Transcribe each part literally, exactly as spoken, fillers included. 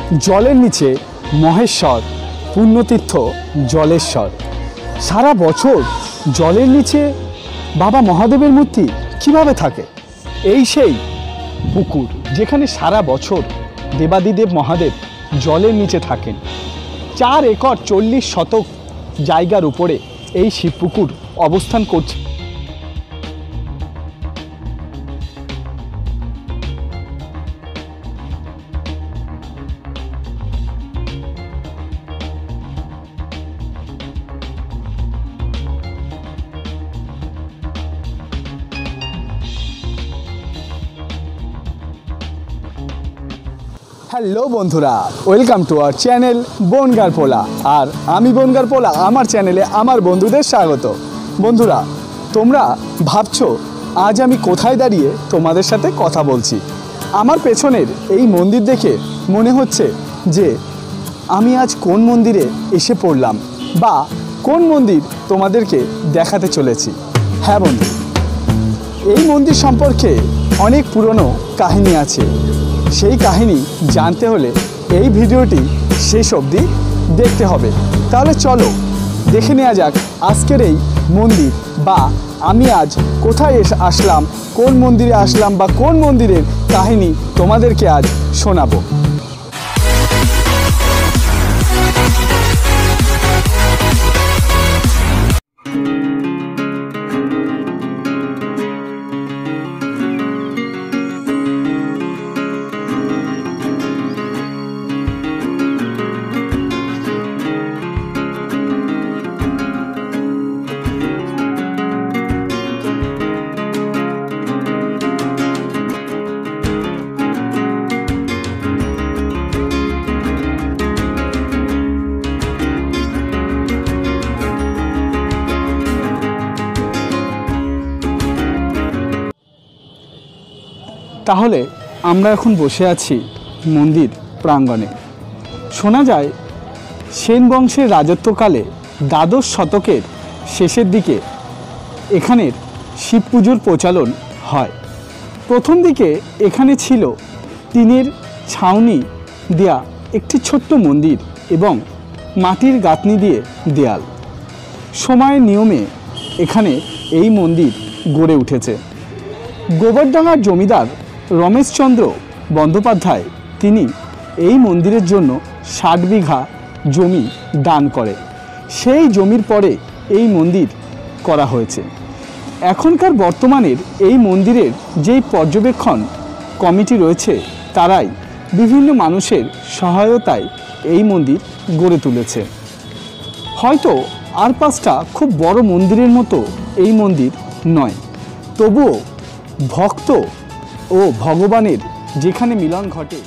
জলের নিচে মহেশ্বর, পুণ্যতীর্থ জলেশ্বর। সারা বছর জলের নিচে বাবা মহাদেবের মূর্তি কিভাবে থাকে? এই সেই পুকুর যেখানে সারা বছর দেবাদিদেব মহাদেব জলের নিচে থাকেন। চার একর চল্লিশ শতক জায়গার উপরে এই শিবপুকুর অবস্থান করছে। হ্যালো বন্ধুরা, ওয়েলকাম টু আওয়ার চ্যানেল বনগার পোলা। আর আমি বনগার পোলা, আমার চ্যানেলে আমার বন্ধুদের স্বাগত। বন্ধুরা, তোমরা ভাবছো আজ আমি কোথায় দাঁড়িয়ে তোমাদের সাথে কথা বলছি। আমার পেছনের এই মন্দির দেখে মনে হচ্ছে যে আমি আজ কোন মন্দিরে এসে পড়লাম বা কোন মন্দির তোমাদেরকে দেখাতে চলেছি। হ্যাঁ বন্ধু, এই মন্দির সম্পর্কে অনেক পুরনো কাহিনী আছে। সেই কাহিনী জানতে হলে এই ভিডিওটি শেষ অবধি দেখতে হবে। তাহলে চলো দেখে নেওয়া যাক আজকের এই মন্দির, বা আমি আজ কোথায় এসে আসলাম, কোন মন্দিরে আসলাম বা কোন মন্দিরের কাহিনী তোমাদেরকে আজ শোনাবো। তাহলে আমরা এখন বসে আছি মন্দির প্রাঙ্গণে। শোনা যায় সেন বংশের রাজত্বকালে দ্বাদশ শতকের শেষের দিকে এখানের শিব পুজোর প্রচলন হয়। প্রথম দিকে এখানে ছিল টিনের ছাউনি দেয়া একটি ছোট্ট মন্দির এবং মাটির গাঁথনি দিয়ে দেয়াল। সময়ের নিয়মে এখানে এই মন্দির গড়ে উঠেছে। গোবরডাঙ্গার জমিদার রমেশচন্দ্র বন্দ্যোপাধ্যায় তিনি এই মন্দিরের জন্য ষাট বিঘা জমি দান করে। সেই জমির পরে এই মন্দির করা হয়েছে। এখনকার বর্তমানের এই মন্দিরের যেই পর্যবেক্ষণ কমিটি রয়েছে তারাই বিভিন্ন মানুষের সহায়তায় এই মন্দির গড়ে তুলেছে। হয়তো আর পাঁচটা খুব বড় মন্দিরের মতো এই মন্দির নয়, তবুও ভক্ত ও ভগবানের যেখানে মিলন ঘটে।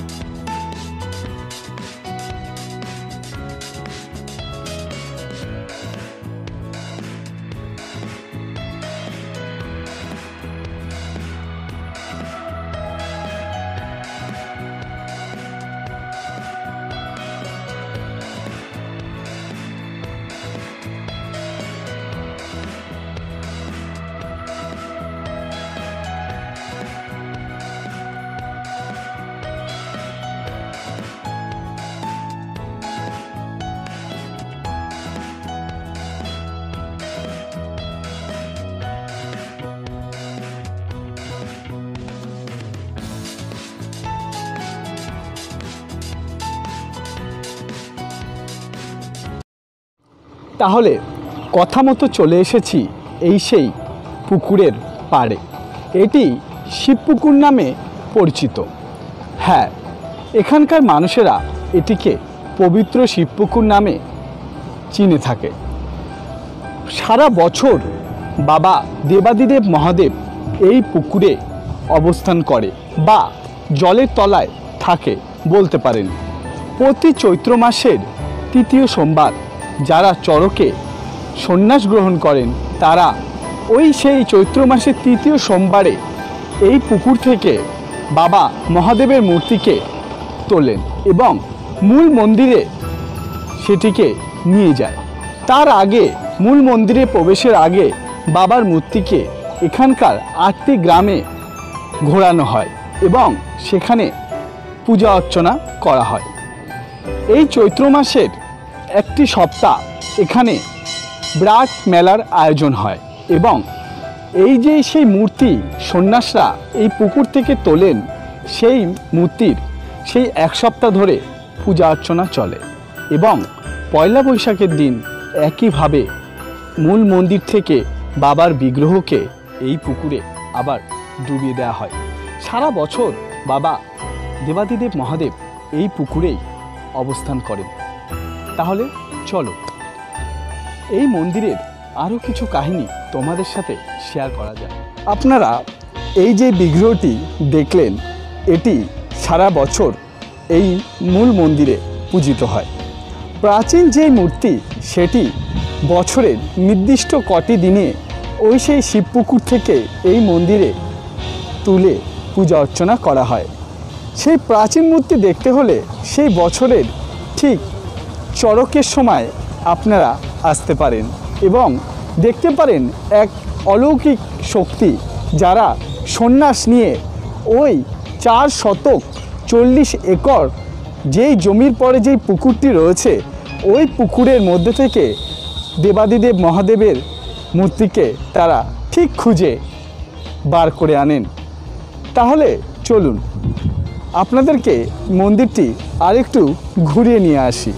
তাহলে কথা মতো চলে এসেছি এই সেই পুকুরের পাড়ে। এটি শিবপুকুর নামে পরিচিত। হ্যাঁ, এখানকার মানুষেরা এটিকে পবিত্র শিবপুকুর নামে চিনে থাকে। সারা বছর বাবা দেবাদিদেব মহাদেব এই পুকুরে অবস্থান করে বা জলের তলায় থাকে বলতে পারেন। প্রতি চৈত্র মাসের তৃতীয় সোমবার যারা চরকে সন্ন্যাস গ্রহণ করেন তারা ওই সেই চৈত্র মাসের তৃতীয় সোমবারে এই পুকুর থেকে বাবা মহাদেবের মূর্তিকে তোলেন এবং মূল মন্দিরে সেটিকে নিয়ে যায়। তার আগে মূল মন্দিরে প্রবেশের আগে বাবার মূর্তিকে এখানকার আটটি গ্রামে ঘোরানো হয় এবং সেখানে পূজা অর্চনা করা হয়। এই চৈত্র মাসের একটি সপ্তাহ এখানে বিরাট মেলার আয়োজন হয় এবং এই যে সেই মূর্তি সন্ন্যাসরা এই পুকুর থেকে তোলেন, সেই মূর্তির সেই এক সপ্তাহ ধরে পূজা অর্চনা চলে এবং পয়লা বৈশাখের দিন একইভাবে মূল মন্দির থেকে বাবার বিগ্রহকে এই পুকুরে আবার ডুবিয়ে দেওয়া হয়। সারা বছর বাবা দেবাদিদেব মহাদেব এই পুকুরেই অবস্থান করেন। তাহলে চলো এই মন্দিরের আরও কিছু কাহিনী তোমাদের সাথে শেয়ার করা যায়। আপনারা এই যে বিগ্রহটি দেখলেন, এটি সারা বছর এই মূল মন্দিরে পূজিত হয়। প্রাচীন যে মূর্তি সেটি বছরের নির্দিষ্ট কটি দিনে ওই সেই শিবপুকুর থেকে এই মন্দিরে তুলে পূজা অর্চনা করা হয়। সেই প্রাচীন মূর্তি দেখতে হলে সেই বছরের ঠিক চড়কের সময় আপনারা আসতে পারেন এবং দেখতে পারেন এক অলৌকিক শক্তি যারা সন্ন্যাস নিয়ে ওই চার শতক চল্লিশ একর যেই জমির পরে যেই পুকুরটি রয়েছে ওই পুকুরের মধ্যে থেকে দেবাদিদেব মহাদেবের মূর্তিকে তারা ঠিক খুঁজে বার করে আনেন। তাহলে চলুন আপনাদেরকে মন্দিরটি আরেকটু ঘুরিয়ে নিয়ে আসি।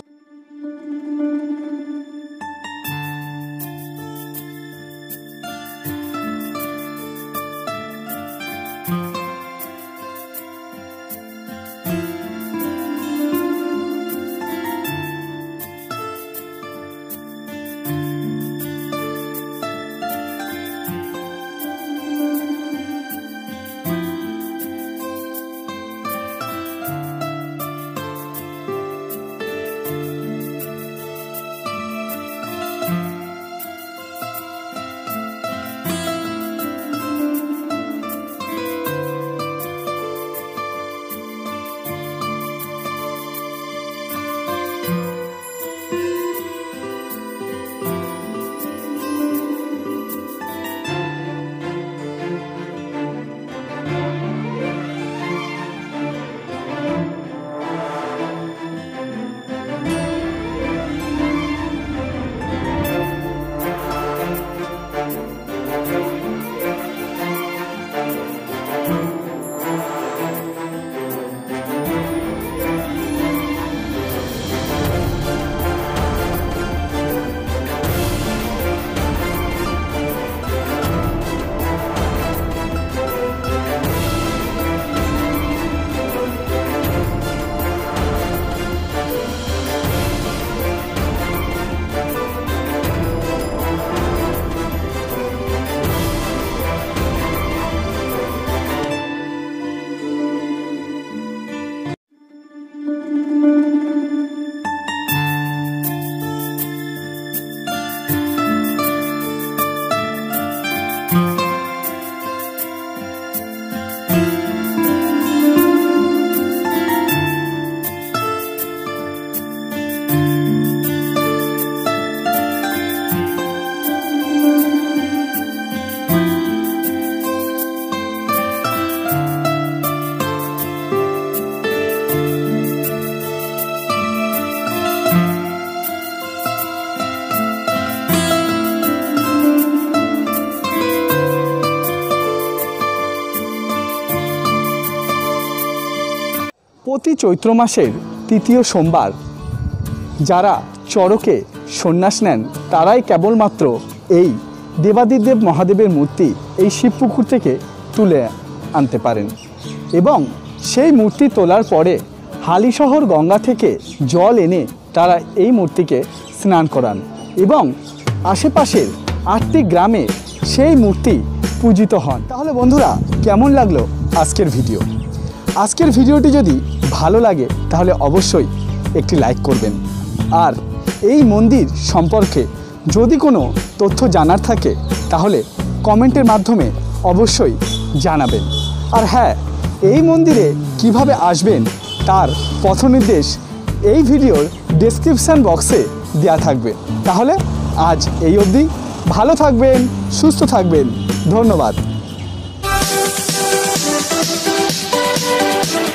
প্রতি চৈত্র মাসের তৃতীয় সোমবার যারা চড়কে সন্ন্যাস নেন তারাই কেবলমাত্র এই দেবাদিদেব মহাদেবের মূর্তি এই শিবপুকুর থেকে তুলে আনতে পারেন এবং সেই মূর্তি তোলার পরে হালিশহর গঙ্গা থেকে জল এনে তারা এই মূর্তিকে স্নান করান এবং আশেপাশের আটটি গ্রামে সেই মূর্তি পূজিত হন। তাহলে বন্ধুরা, কেমন লাগলো আজকের ভিডিও? আজকের ভিডিওটি যদি ভালো লাগে তাহলে অবশ্যই একটি লাইক করবেন, আর এই মন্দির সম্পর্কে যদি কোনো তথ্য জানার থাকে তাহলে কমেন্টের মাধ্যমে অবশ্যই জানাবেন। আর হ্যাঁ, এই মন্দিরে কিভাবে আসবেন তার পথনির্দেশ এই ভিডিওর ডেসক্রিপশান বক্সে দেওয়া থাকবে। তাহলে আজ এই অবধি, ভালো থাকবেন, সুস্থ থাকবেন, ধন্যবাদ।